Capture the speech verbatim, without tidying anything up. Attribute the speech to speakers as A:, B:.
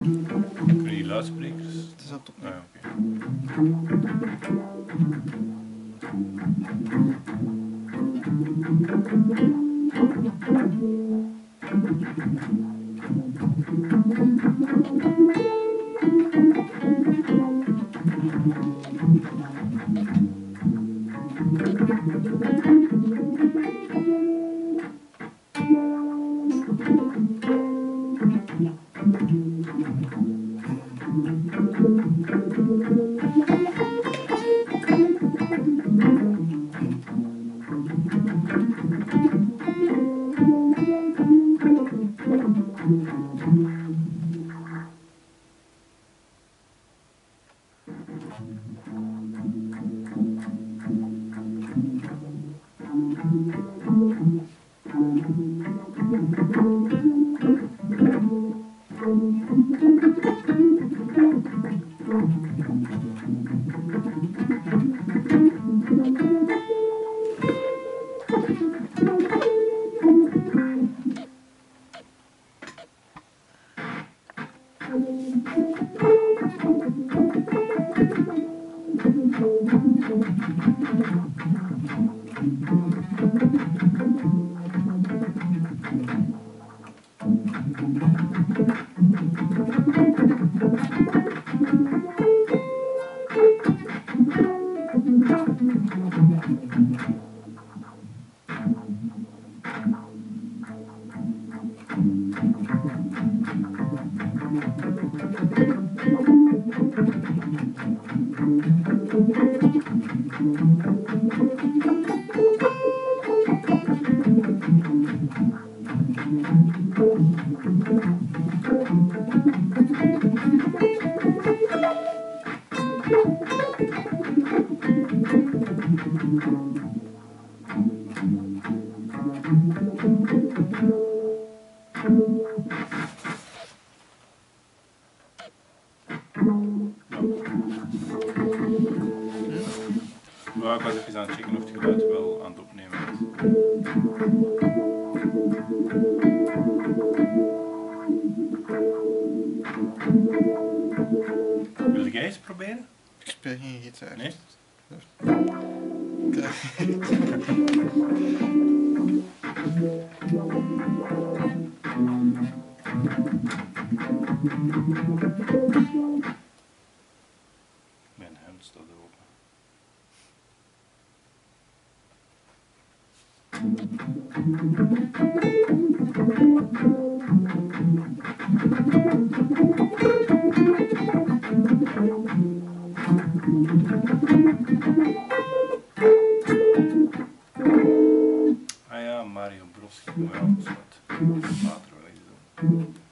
A: Kunnen die luidsprekers?
B: Het is aan het opnemen.
A: Ah, oké. Ja, ik was even aan het checken of het geluid wel aan het opnemen is. Wil jij eens proberen?
B: Ik speel geen gitaar.
A: Nee? Mijn hemd staat open. Ah ja, Mario Bros. Oh ja, dat is wat. Later wel eens doen.